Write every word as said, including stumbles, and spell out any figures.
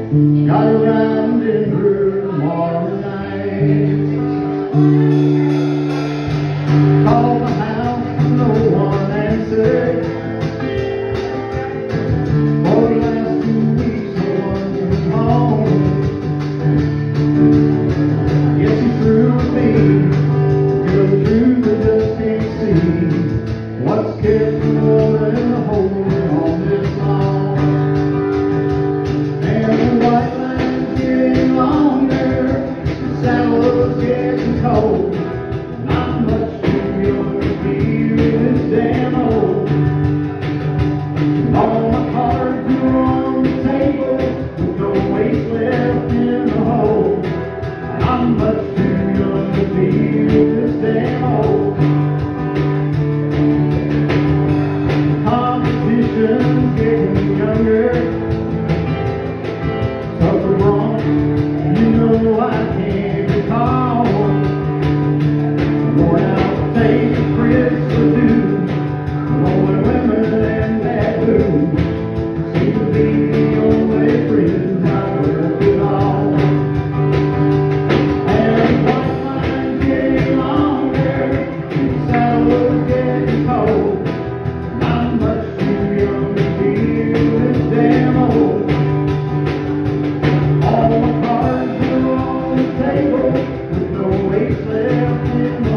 Got around in her tomorrow night. Called the house, no one answered. For the last two weeks, no one was home. Yes, she's through with me. Tell the truth, I just can't see what's kept the woman holding on this long. And the white line's getting longer, the saddle's getting cold. Not much too young to be this damn old. All my cards are on the table, with no waste left in the hole. Not much too young to be this damn old. Competition's getting younger. Supper wrong, you know I can't recall. Worn out tape, Chris will do. Rolling women and that boo seem to be the only friends I work with all. And the white line's getting longer, the saddle's getting cold. Not much too young to be this damn old. All my cards are on the table, with no waste left in